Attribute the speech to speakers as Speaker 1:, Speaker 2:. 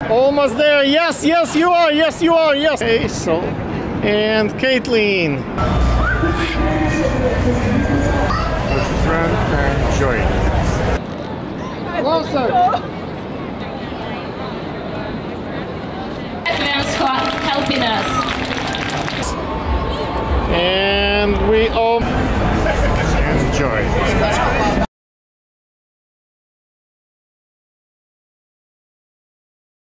Speaker 1: Almost there. Yes, yes, you are. Yes, you are. Yes. Okay, so, and Caitlin. Friend and Joy. Closer.
Speaker 2: Thanks for helping us.
Speaker 1: And we all enjoy.